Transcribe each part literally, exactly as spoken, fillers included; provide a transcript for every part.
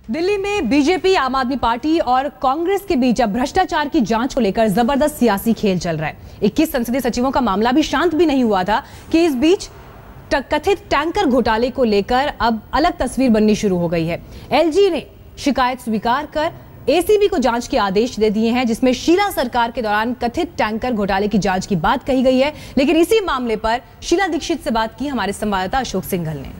दिल्ली में बीजेपी, आम आदमी पार्टी और कांग्रेस के बीच अब भ्रष्टाचार की जांच को लेकर जबरदस्त सियासी खेल चल रहा है। इक्कीस संसदीय सचिवों का मामला भी शांत भी नहीं हुआ था कि इस बीच कथित टैंकर घोटाले को लेकर अब अलग तस्वीर बननी शुरू हो गई है। एलजी ने शिकायत स्वीकार कर एसीबी को जांच के आदेश दे दिए हैं, जिसमें शीला सरकार के दौरान कथित टैंकर घोटाले की जांच की बात कही गई है। लेकिन इसी मामले पर शीला दीक्षित से बात की हमारे संवाददाता अशोक सिंघल ने।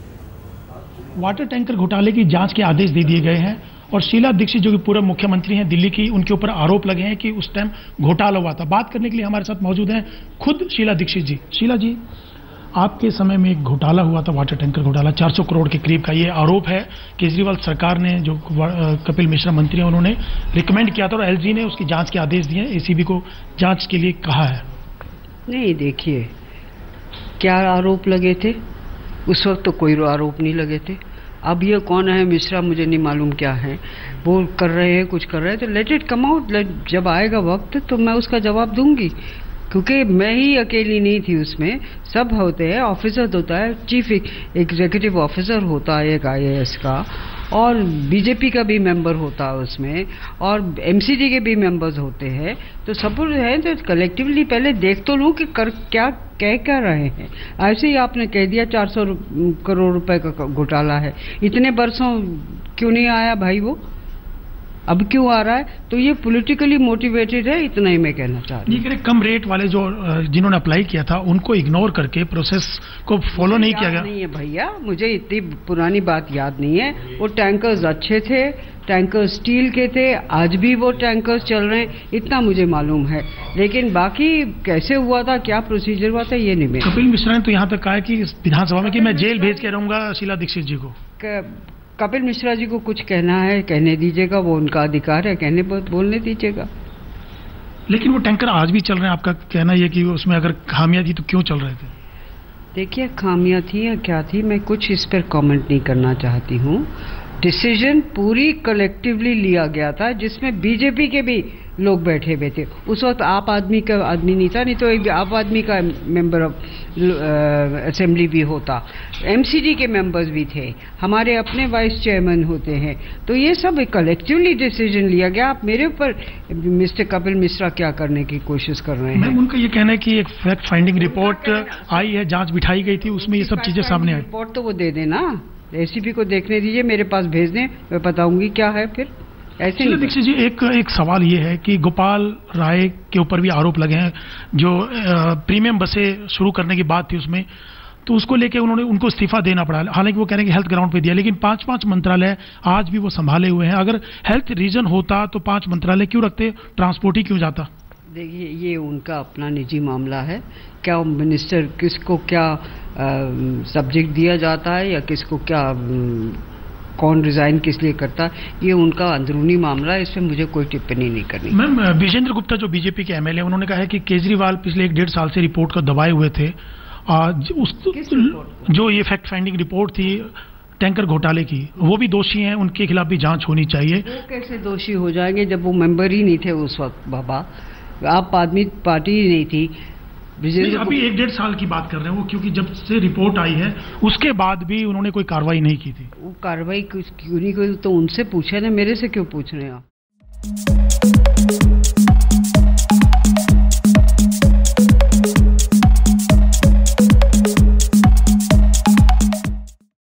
वाटर टैंकर घोटाले की जांच के आदेश दे दिए गए हैं और शीला दीक्षित जो कि पूर्व मुख्यमंत्री हैं दिल्ली की, उनके ऊपर आरोप लगे हैं कि उस टाइम घोटाला हुआ था। बात करने के लिए हमारे साथ मौजूद हैं खुद शीला दीक्षित जी। शीला जी, आपके समय में एक घोटाला हुआ था, वाटर टैंकर घोटाला, चार सौ करोड़ के करीब का। ये आरोप है केजरीवाल सरकार ने, जो कपिल मिश्रा मंत्री हैं, उन्होंने रिकमेंड किया था और एलजी ने उसकी जांच के आदेश दिए, एसीबी को जांच के लिए कहा है। नहीं, देखिए क्या आरोप लगे थे उस वक्त, तो कोई आरोप नहीं लगे थे। अब ये कौन है मिश्रा, मुझे नहीं मालूम क्या है, वो कर रहे हैं कुछ कर रहे हैं, तो लेट इट कम आउट। जब आएगा वक्त तो मैं उसका जवाब दूंगी, क्योंकि मैं ही अकेली नहीं थी उसमें, सब होते हैं, ऑफिसर होता है, चीफ एग्जीक्यूटिव ऑफिसर होता है एक आईएएस का, और बीजेपी का भी मेंबर होता है उसमें, और एमसीडी के भी मेंबर्स होते हैं। तो सब है तो कलेक्टिवली पहले देख तो लूँ कि कर क्या कह क्या रहे हैं। ऐसे ही आपने कह दिया चार सौ करोड़ रुपए का घोटाला है, इतने बरसों क्यों नहीं आया भाई, वो अब क्यों आ रहा है? तो ये पॉलिटिकली मोटिवेटेड है, इतना ही मैं कहना चाह रही हूँ। कम रेट वाले जो जिन्होंने अप्लाई किया था उनको इग्नोर करके प्रोसेस को फॉलो नहीं किया गया। नहीं है भैया, मुझे इतनी पुरानी बात याद नहीं है। वो टैंकर्स अच्छे थे, टैंकर स्टील के थे, आज भी वो टैंकर्स चल रहे हैं, इतना मुझे मालूम है। लेकिन बाकी कैसे हुआ था, क्या प्रोसीजर हुआ था, ये नहीं। मैं कपिल मिश्रा ने तो यहाँ तक कहा है कि विधानसभा में कि मैं जेल भेज के रहूंगा शीला दीक्षित जी को। कपिल मिश्रा जी को कुछ कहना है कहने दीजिएगा, वो उनका अधिकार है, कहने बोलने दीजिएगा। लेकिन वो टैंकर आज भी चल रहे हैं, आपका कहना यह कि उसमें अगर खामियां थी तो क्यों चल रहे थे? देखिए, खामियां थी या क्या थी, मैं कुछ इस पर कमेंट नहीं करना चाहती हूँ। डिसीजन पूरी कलेक्टिवली लिया गया था, जिसमें बीजेपी के भी लोग बैठे हुए थे। उस वक्त आप आदमी का आदमी नहीं था, नहीं तो एक आप आदमी का मेंबर ऑफ असेंबली भी होता, एमसीडी के मेंबर्स भी थे, हमारे अपने वाइस चेयरमैन होते हैं। तो ये सब एक कलेक्टिवली डिसीजन लिया गया। आप मेरे ऊपर मिस्टर कपिल मिश्रा क्या करने की कोशिश कर रहे हैं? मैम, उनका ये कहना है कि एक फैक्ट फाइंडिंग रिपोर्ट आई है, जांच बिठाई गई थी, उसमें ये सब चीजें सामने आई। रिपोर्ट तो वो दे देना, एसीपी को देखने दीजिए, मेरे पास भेज दें, मैं बताऊंगी क्या है। फिर ऐसे ही दीक्षित जी, एक एक सवाल ये है कि गोपाल राय के ऊपर भी आरोप लगे हैं, जो प्रीमियम बसें शुरू करने की बात थी उसमें, तो उसको लेके उन्होंने उनको इस्तीफा देना पड़ा। हालांकि वो कह रहे हैं कि हेल्थ ग्राउंड पे दिया, लेकिन पांच पांच मंत्रालय आज भी वो संभाले हुए हैं। अगर हेल्थ रीजन होता तो पांच मंत्रालय क्यों रखते, ट्रांसपोर्ट ही क्यों जाता? देखिए, ये उनका अपना निजी मामला है। क्या मिनिस्टर किसको क्या सब्जेक्ट दिया जाता है या किसको क्या, कौन रिजाइन किस लिए करता है, ये उनका अंदरूनी मामला है, इसमें मुझे कोई टिप्पणी नहीं करनी। मैम, विजेंद्र गुप्ता जो बीजेपी के एमएलए, उन्होंने कहा है कि केजरीवाल पिछले एक डेढ़ साल से रिपोर्ट को दबाए हुए थे। आज उस जो ये फैक्ट फाइंडिंग रिपोर्ट थी टैंकर घोटाले की, वो भी दोषी हैं, उनके खिलाफ भी जांच होनी चाहिए। वो कैसे दोषी हो जाएंगे जब वो मेंबर ही नहीं थे उस वक्त? बाबा, आप आदमी पार्टी ही नहीं थी। अभी एक डेढ़ साल की बात कर रहे हैं वो, क्योंकि जब से रिपोर्ट आई है उसके बाद भी उन्होंने कोई कार्रवाई नहीं की थी। वो कार्रवाई क्यों नहीं की तो उनसे पूछे ना, मेरे से क्यों पूछ रहे हैं आप?